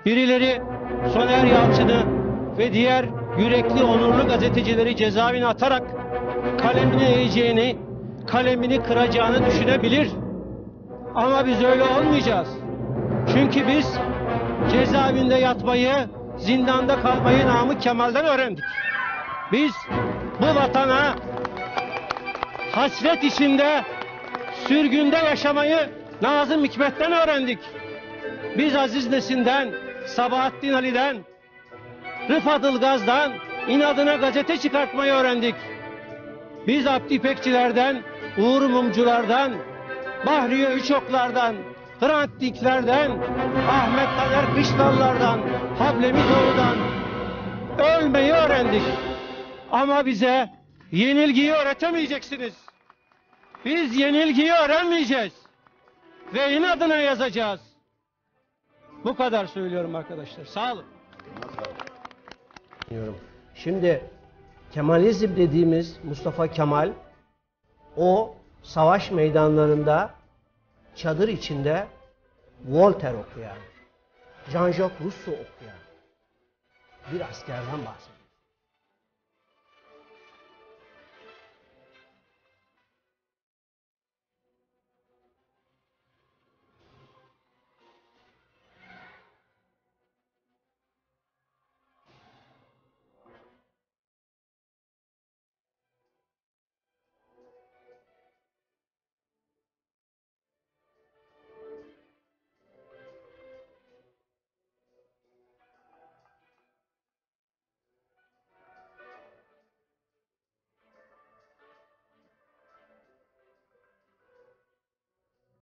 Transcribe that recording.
Birileri Soner Yalçın'ı ve diğer yürekli, onurlu gazetecileri cezaevine atarak kalemini eğeceğini, kalemini kıracağını düşünebilir. Ama biz öyle olmayacağız. Çünkü biz cezaevinde yatmayı, zindanda kalmayı Namık Kemal'den öğrendik. Biz bu vatana hasret içinde, sürgünde yaşamayı Nazım Hikmet'ten öğrendik. Biz Aziz Nesin'den, Sabahattin Ali'den, Rıfat Ilgaz'dan inadına gazete çıkartmayı öğrendik. Biz Abdi İpekçilerden, Uğur Mumculardan, Bahriye Üçoklardan, Hrant Dinklerden, Ahmet Taner Kışlalılardan, Hablemitoğlu'dan ölmeyi öğrendik. Ama bize yenilgiyi öğretemeyeceksiniz. Biz yenilgiyi öğrenmeyeceğiz. Ve inadına yazacağız. Bu kadar söylüyorum arkadaşlar. Sağ olun. Şimdi Kemalizm dediğimiz Mustafa Kemal o savaş meydanlarında çadır içinde Voltaire okuyan, Jean-Jacques Rousseau okuyan bir askerden bahsediyor.